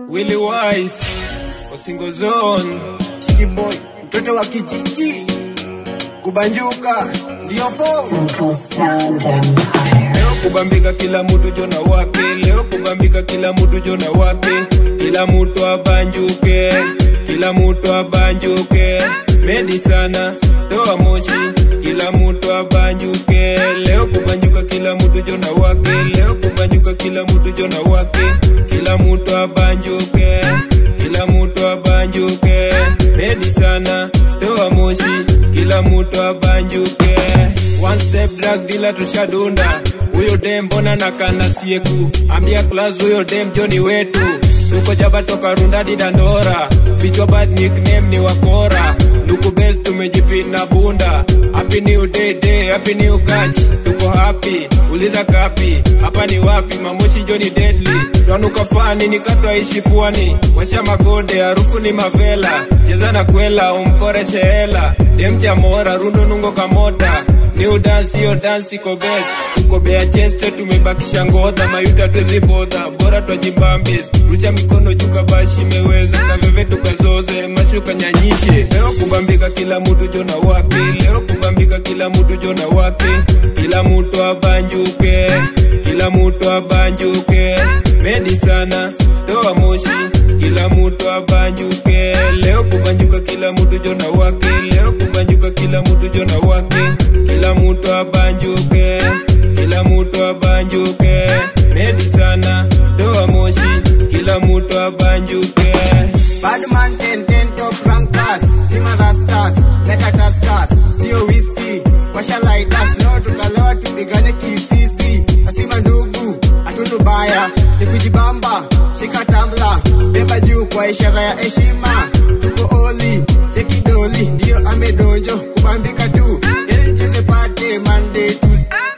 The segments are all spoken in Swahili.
Willy Wise, Osingo Zone, Chiki Boy, mtoto wa kijiji, kubanjuka, ndio Simple Sound Empire. leo kubambika kila mtu jona wake, leo kubambika kila mtu jona wake, kila mtu abanjuke, kila mtu abanjuke, medi sana, toa moshi, kila mtu abanjuke, leo kubanjuka kila mtu jona wake, leo kubanjuka kila mtu jona wake, kila mtu abanjuke, kila mtu abanjuke, medi sana, toa moshi, kila mtu abanjuke. One step drug dealer tushadunda, huyo dem mbona nakana sieku, ambia class huyo dem Johnny wetu, tuko jaba toka runda didandora, vichwa bad nickname ni wakora, luku best tumejipina bunda, happy new day, happy new catch, tuko happy, uliza kapi, hapa ni wapi, mamoshi Johnny deadly, tuanuka fani nikatwa ishi puani, washa magode harufu ni mavela, cheza na kwela umkoreshe hela, dem jamora rundo nungo kamota, new dance yo dance iko best, tuko bea cheste tumebakisha ngoda, mayuta twezi boda, bora twajibambis, rucha mikono juka bashi meweza, kaveve tukazoze, mashuka nyanyishe, leo kubambika kila mtu jona wake, leo kubambika kila mtu jona wake, kila mtu abanjuke, kila mtu abanjuke, medi sana, toa moshi, kila mtu abanjuke, leo kubanjuka kila mtu jona wake, leo kubanjuka kila mtu jona wake, kila mtu abanjuke, kila mtu abanjuke, medi sana, toa moshi, kila mtu abanjuke. Badman 10 top rankers, sima rastas, leta taskas, sio whisky, washa lighters, leo tutalewa tupigane kisisi, asima ndugu, atunubaya, ni kujibamba, shika tambla, beba juu kwa ishara ya heshima, tuko oli, cheki doli, ndio amedonjo, kubambika tu, ili cheze party Monday to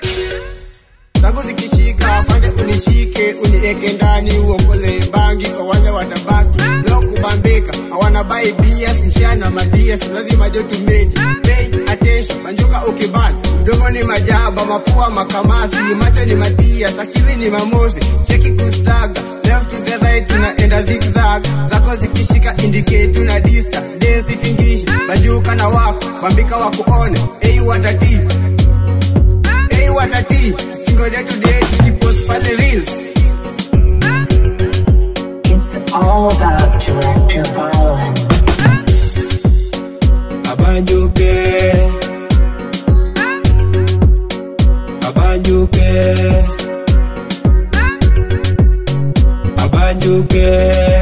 zangu zikishika, fande unishike, unieke ndani, uokole bangi kwa wale watabaki. Leo kubambika, hawana buy beers, nishana madias, lazima jotu medi. Pay attention, banjuka ukibana, mdomo ni majaba, mapua makamasi, macho ni matias, akili ni mamosi, cheki kustaga, left to the right, tunaenda zigzag, zako zikishika, indicate, tuna dista, dance itingishi, banjuka na wako, bambika wakuone, watati, watati, singo day to day, tukipost pale reels. It's all about Director Ballin. Abanjuke, abanjuke, abanjuke.